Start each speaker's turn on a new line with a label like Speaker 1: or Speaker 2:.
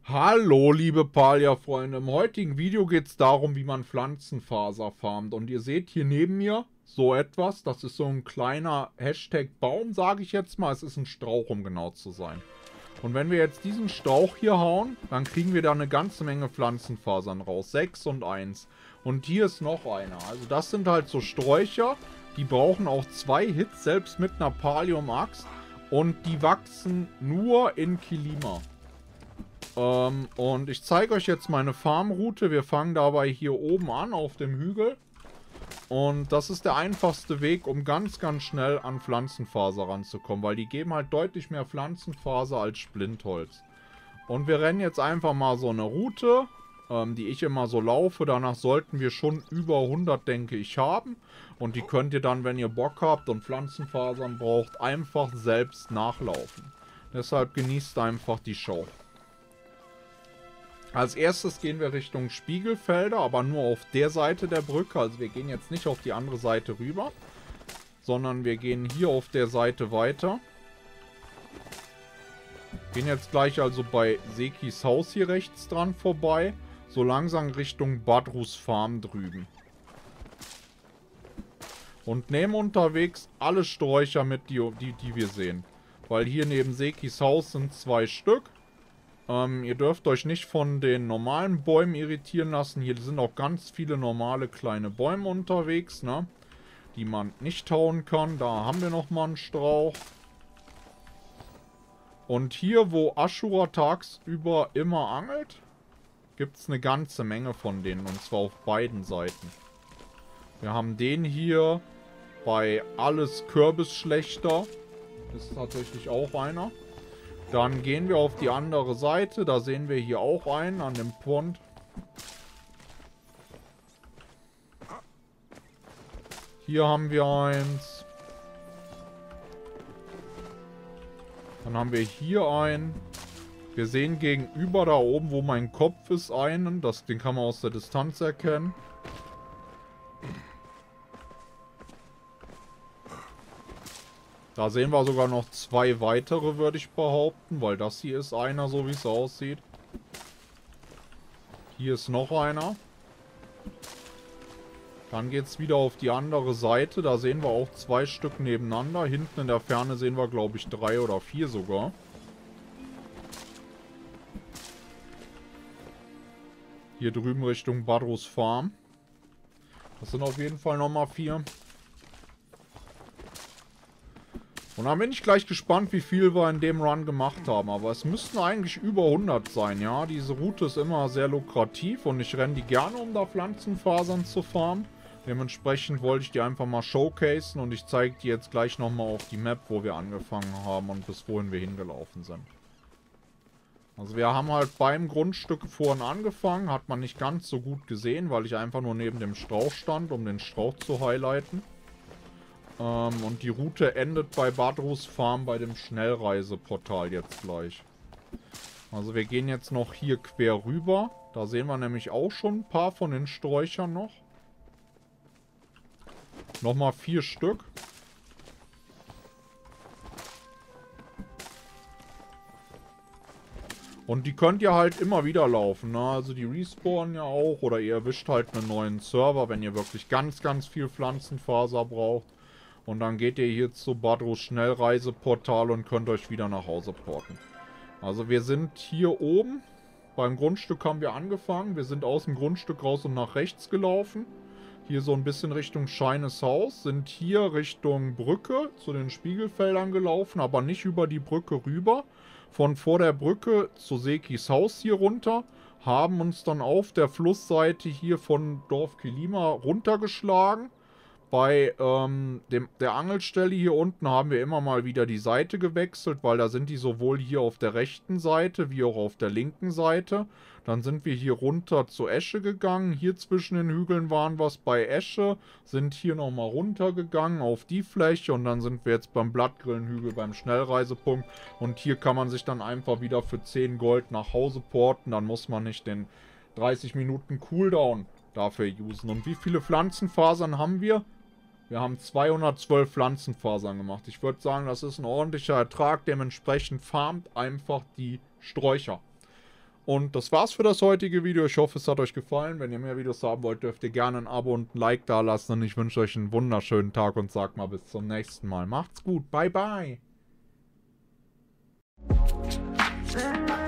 Speaker 1: Hallo liebe Palia-Freunde, im heutigen Video geht es darum, wie man Pflanzenfaser farmt. Und ihr seht hier neben mir so etwas, das ist so ein kleiner Hashtag-Baum, sage ich jetzt mal. Es ist ein Strauch, um genau zu sein. Und wenn wir jetzt diesen Strauch hier hauen, dann kriegen wir da eine ganze Menge Pflanzenfasern raus. 6 und 1. Und hier ist noch einer. Also das sind halt so Sträucher, die brauchen auch 2 Hits, selbst mit einer Pallium-Axt. Und die wachsen nur in Kilima. Und ich zeige euch jetzt meine Farmroute. Wir fangen dabei hier oben an, auf dem Hügel. Und das ist der einfachste Weg, um ganz, ganz schnell an Pflanzenfaser ranzukommen. Weil die geben halt deutlich mehr Pflanzenfaser als Splintholz. Und wir rennen jetzt einfach mal so eine Route, die ich immer so laufe. Danach sollten wir schon über 100, denke ich, haben. Und die könnt ihr dann, wenn ihr Bock habt und Pflanzenfasern braucht, einfach selbst nachlaufen. Deshalb genießt einfach die Show. Als erstes gehen wir Richtung Spiegelfelder, aber nur auf der Seite der Brücke. Also wir gehen jetzt nicht auf die andere Seite rüber, sondern wir gehen hier auf der Seite weiter. Gehen jetzt gleich also bei Sekis Haus hier rechts dran vorbei. So langsam Richtung Badrus Farm drüben. Und nehmen unterwegs alle Sträucher mit, die wir sehen. Weil hier neben Sekis Haus sind 2 Stück. Ihr dürft euch nicht von den normalen Bäumen irritieren lassen. Hier sind auch ganz viele normale kleine Bäume unterwegs, ne? Die man nicht hauen kann. Da haben wir nochmal einen Strauch. Und hier, wo Ashura tagsüber immer angelt, gibt es eine ganze Menge von denen. Und zwar auf beiden Seiten. Wir haben den hier bei Alles Kürbisschlechter. Ist tatsächlich auch einer. Dann gehen wir auf die andere Seite. Da sehen wir hier auch einen an dem Pond. Hier haben wir eins. Dann haben wir hier einen. Wir sehen gegenüber da oben, wo mein Kopf ist, einen. Den kann man aus der Distanz erkennen. Da sehen wir sogar noch 2 weitere, würde ich behaupten, weil das hier ist einer, so wie es aussieht. Hier ist noch einer. Dann geht es wieder auf die andere Seite. Da sehen wir auch 2 Stück nebeneinander. Hinten in der Ferne sehen wir, glaube ich, 3 oder 4 sogar. Hier drüben Richtung Badrus Farm. Das sind auf jeden Fall nochmal 4. Und dann bin ich gleich gespannt, wie viel wir in dem Run gemacht haben. Aber es müssten eigentlich über 100 sein, ja. Diese Route ist immer sehr lukrativ und ich renne die gerne, um da Pflanzenfasern zu farmen. Dementsprechend wollte ich die einfach mal showcasen und ich zeige dir jetzt gleich nochmal auf die Map, wo wir angefangen haben und bis wohin wir hingelaufen sind. Also wir haben halt beim Grundstück vorhin angefangen, hat man nicht ganz so gut gesehen, weil ich einfach nur neben dem Strauch stand, um den Strauch zu highlighten. Und die Route endet bei Badrus Farm bei dem Schnellreiseportal jetzt gleich. Also wir gehen jetzt noch hier quer rüber. Da sehen wir nämlich auch schon ein paar von den Sträuchern noch. Nochmal 4 Stück. Und die könnt ihr halt immer wieder laufen, ne? Also die respawnen ja auch. Oder ihr erwischt halt einen neuen Server, wenn ihr wirklich ganz, ganz viel Pflanzenfaser braucht. Und dann geht ihr hier zu Badrus Schnellreiseportal und könnt euch wieder nach Hause porten. Also wir sind hier oben. Beim Grundstück haben wir angefangen. Wir sind aus dem Grundstück raus und nach rechts gelaufen. Hier so ein bisschen Richtung Scheines Haus. Sind hier Richtung Brücke zu den Spiegelfeldern gelaufen, aber nicht über die Brücke rüber. Von vor der Brücke zu Sekis Haus hier runter. Haben uns dann auf der Flussseite hier von Dorf Kilima runtergeschlagen. Bei der Angelstelle hier unten haben wir immer mal wieder die Seite gewechselt, weil da sind die sowohl hier auf der rechten Seite wie auch auf der linken Seite. Dann sind wir hier runter zu Esche gegangen. Hier zwischen den Hügeln waren wir bei Esche, sind hier nochmal runtergegangen auf die Fläche und dann sind wir jetzt beim Blattgrillenhügel beim Schnellreisepunkt. Und hier kann man sich dann einfach wieder für 10 Gold nach Hause porten. Dann muss man nicht den 30 Minuten Cooldown dafür usen. Und wie viele Pflanzenfasern haben wir? Wir haben 212 Pflanzenfasern gemacht. Ich würde sagen, das ist ein ordentlicher Ertrag. Dementsprechend farmt einfach die Sträucher. Und das war's für das heutige Video. Ich hoffe, es hat euch gefallen. Wenn ihr mehr Videos haben wollt, dürft ihr gerne ein Abo und ein Like da lassen. Und ich wünsche euch einen wunderschönen Tag und sag mal bis zum nächsten Mal. Macht's gut. Bye, bye.